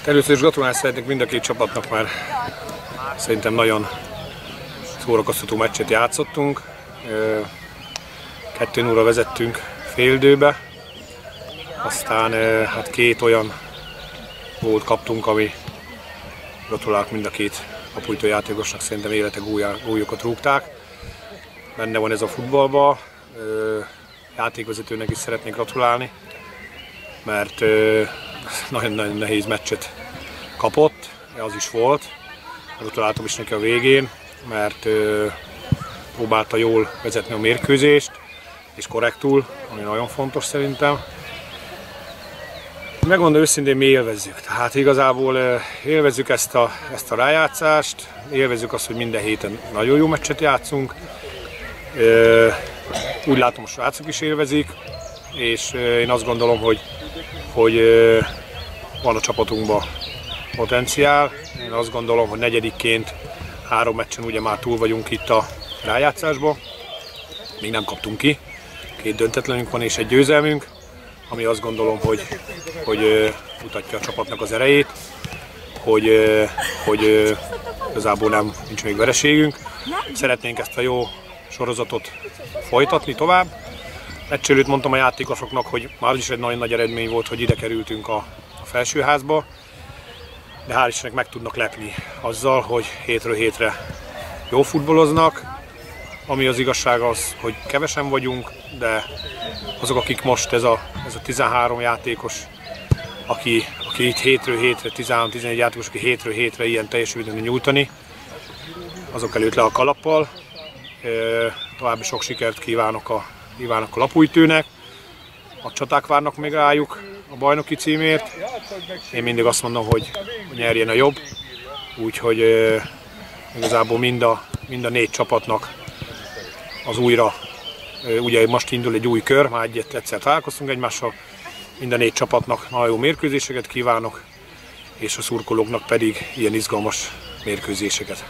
Először is gratulálni szeretnék mind a két csapatnak, mert szerintem nagyon szórakoztató meccset játszottunk. 2-0-ra vezettünk félidőbe, aztán hát két olyan gólt kaptunk, ami gratulálok mind a két Apulytó játékosnak, szerintem élete góljukat rúgták. Benne van ez a futballban. Játékvezetőnek is szeretnék gratulálni, mert nagyon-nagyon nehéz meccset kapott, az is volt. Gratuláltam is neki a végén, mert próbálta jól vezetni a mérkőzést, és korrektul, ami nagyon fontos szerintem. Megmondom őszintén, mi élvezzük. Tehát igazából élvezzük ezt a rájátszást, élvezzük azt, hogy minden héten nagyon jó meccset játszunk. Úgy látom, a srácok is élvezik, és én azt gondolom, hogy van a csapatunkban potenciál. Én azt gondolom, hogy negyedikként 3 meccsen ugye már túl vagyunk itt a rájátszásban. Még nem kaptunk ki. 2 döntetlenünk van és egy győzelmünk, ami azt gondolom, hogy mutatja a csapatnak az erejét, hogy igazából nincs még vereségünk. Szeretnénk ezt a jó sorozatot folytatni tovább. Meccs előtt mondtam a játékosoknak, hogy már is egy nagyon nagy eredmény volt, hogy ide kerültünk a felsőházba, de hál' Istennek meg tudnak lepni azzal, hogy hétről hétre jó futballoznak. Ami az igazság az, hogy kevesen vagyunk, de azok, akik most ez a 13 játékos, aki itt hétről hétre, 13-14 játékos, aki hétről hétre ilyen teljesítményt nyújtani, azok előtt le a kalappal. További sok sikert kívánok a Apulytőnek. A csaták várnak még rájuk a bajnoki címért. Én mindig azt mondom, hogy nyerjen a jobb. Úgyhogy igazából mind a 4 csapatnak az újra, ugye most indul egy új kör, már egyszer találkoztunk egymással. Mind a 4 csapatnak nagyon jó mérkőzéseket kívánok, és a szurkolóknak pedig ilyen izgalmas mérkőzéseket.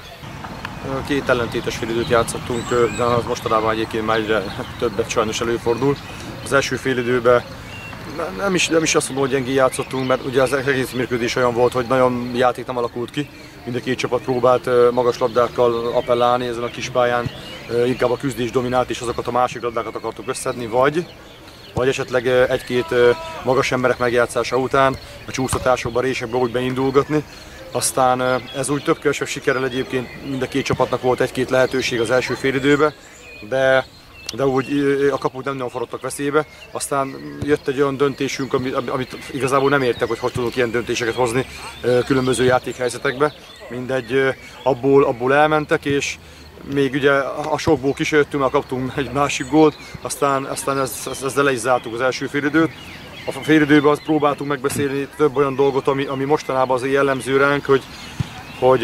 2 ellentétes félidőt játszottunk, de az mostanában egyébként már egyre többet sajnos előfordul. Az első félidőben nem is azt mondom, hogy gyengén játszottunk, mert ugye az egész mérkőzés olyan volt, hogy nagyon játék nem alakult ki. Mind a 2 csapat próbált magas labdákkal appellálni ezen a kis pályán, inkább a küzdés dominált, és azokat a másik labdákat akartuk összedni, vagy esetleg 1-2 magas emberek megjátszása után a csúsztatásokba, résekbe úgy beindulgatni. Aztán ez úgy több kevesebb sikerrel egyébként mind a 2 csapatnak volt 1-2 lehetőség az első félidőben, de úgy a kapuk nem nagyon forogtak veszélybe. Aztán jött egy olyan döntésünk, amit igazából nem értek, hogy tudunk ilyen döntéseket hozni különböző játékhelyzetekbe. Mindegy, abból elmentek, és még ugye a sokból kijöttünk, már kaptunk egy másik gólt, aztán ezzel le is zártuk az első félidőt. A félidőben azt próbáltunk megbeszélni több olyan dolgot, ami mostanában azért jellemző ránk, hogy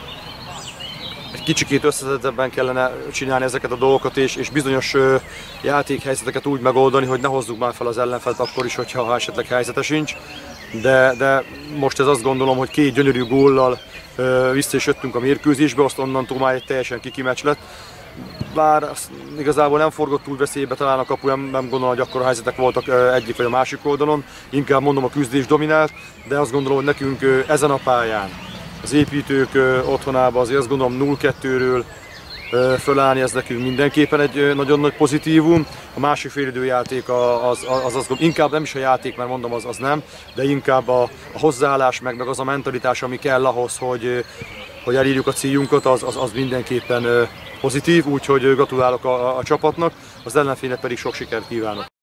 egy kicsikét összetettebben kellene csinálni ezeket a dolgokat, és bizonyos játékhelyzeteket úgy megoldani, hogy ne hozzuk már fel az ellenfelet akkor is, hogyha esetleg helyzete sincs. De most ez azt gondolom, hogy 2 gyönyörű góllal vissza is jöttünk a mérkőzésbe, azt onnantól már egy teljesen kiki meccs lett. Bár igazából nem forgott túl veszélybe talán a kapu, nem gondolom, hogy akkora helyzetek voltak egyik vagy a másik oldalon. Inkább mondom, a küzdés dominált, de azt gondolom, hogy nekünk ezen a pályán, az építők otthonában azért azt gondolom 0-2-ről fölállni, ez nekünk mindenképpen egy nagyon nagy pozitívum. A másik félidő játék az inkább nem is a játék, mert mondom, az nem, de inkább a hozzáállás, meg az a mentalitás, ami kell ahhoz, hogy elírjuk a céljunkat, az mindenképpen pozitív, úgyhogy gratulálok a csapatnak, az ellenfélnek pedig sok sikert kívánok.